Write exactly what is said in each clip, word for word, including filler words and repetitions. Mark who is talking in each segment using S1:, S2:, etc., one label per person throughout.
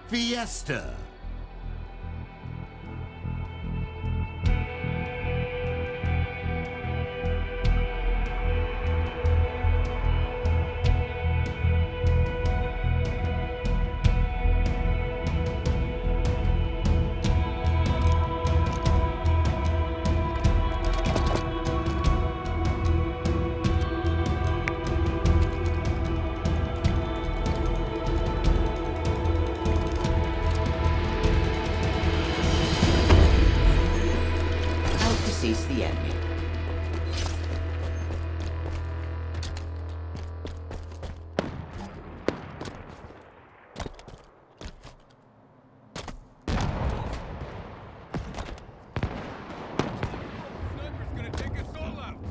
S1: Fiesta.
S2: Cease the enemy.
S3: Sniper's gonna take us all out.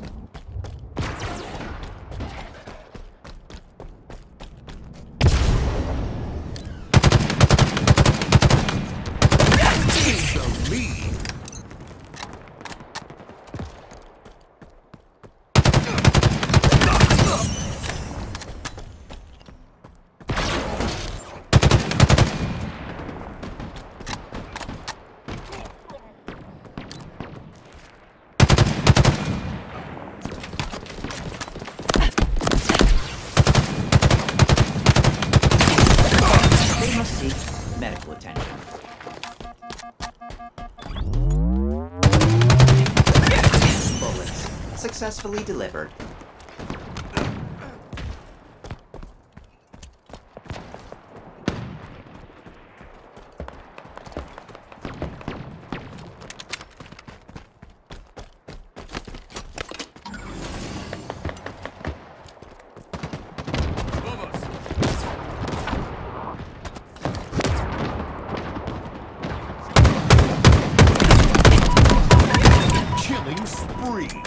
S1: The lead.
S2: They must seek medical attention. Bullets successfully delivered.
S3: Above us.
S1: Killing spree.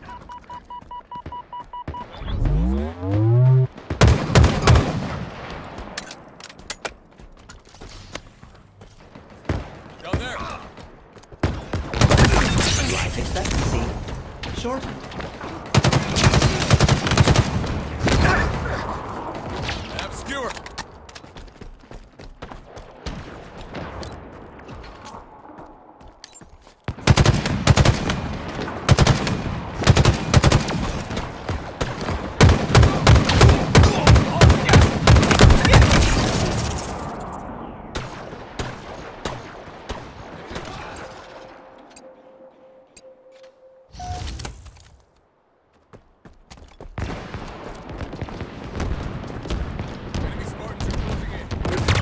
S3: Down there.
S2: Life expectancy shortened.
S3: Obscure. Enemy Spartans are closing in.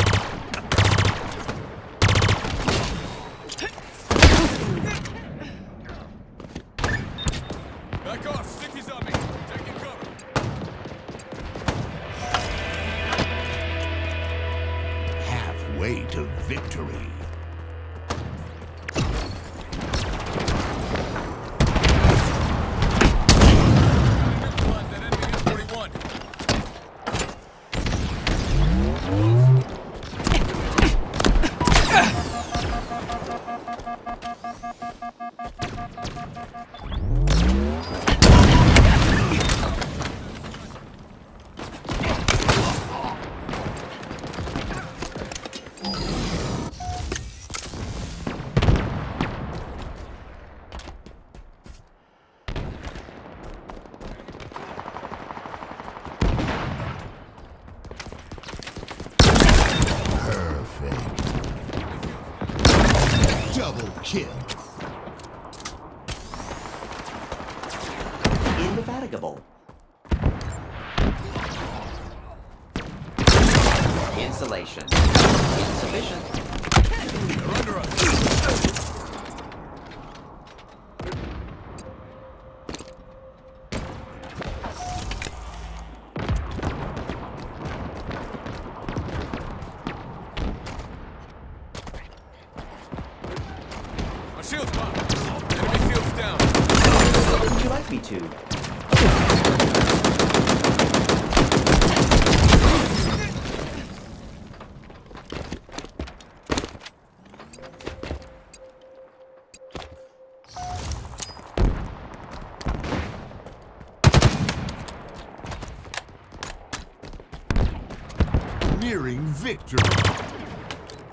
S3: Back off. Sticky's on me. Taking cover.
S1: Halfway to victory.
S3: Neutralize that enemy M forty-one.
S1: Perfect. Double kill.
S2: Indefatigable. Insulation insufficient.
S3: They're under us. My shield's popped. Enemy shield's down.
S2: Wouldn't you like me to?
S1: Nearing victory.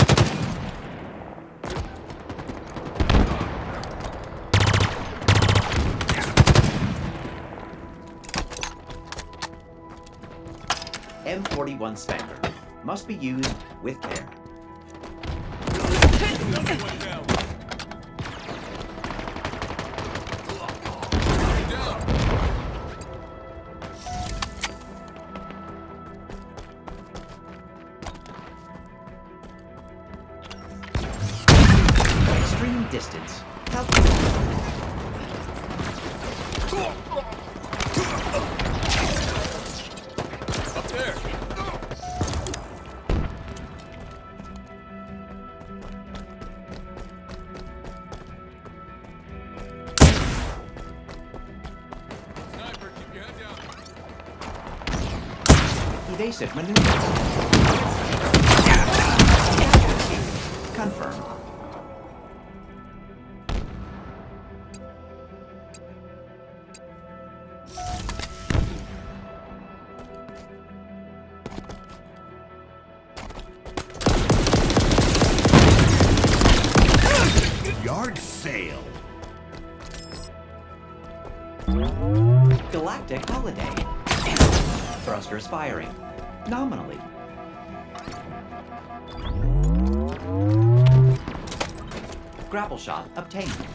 S2: M forty-one Spectre. Must be used with care.
S3: Another one down. Enemy down.
S2: Extreme distance. Calculate.
S3: Up there. Sniper, keep your head down.
S2: Evasive maneuver. Confirmed.
S1: Yard sale.
S2: Galactic holiday. Thrusters firing. Nominally. Grapple shot obtained.